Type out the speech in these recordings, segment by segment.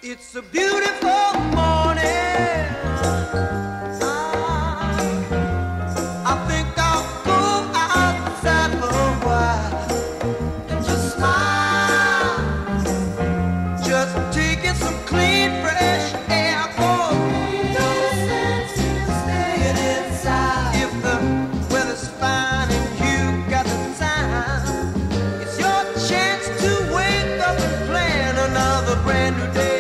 It's a beautiful morning. I think I'll go outside for a while and just smile. Just taking some clean, fresh air. No sense in staying inside. If the weather's fine and you got the time, it's your chance to wake up and plan another brand new day.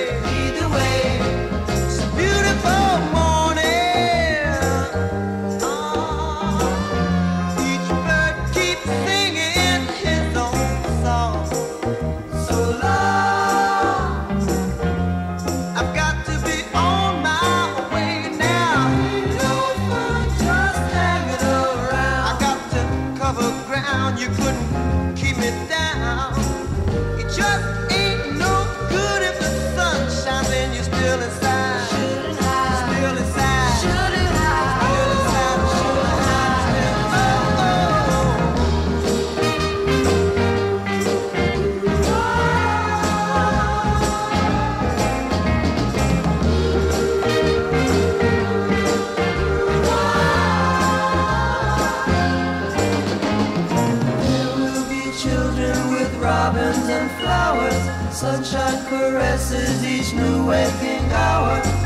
You couldn't keep me down. It just ain't no good if the sun shines and you're still inside. Shouldn't hide. Still inside. Shouldn't hide. Still inside. Shouldn't hide. Still robins and flowers, sunshine caresses each new waking hour.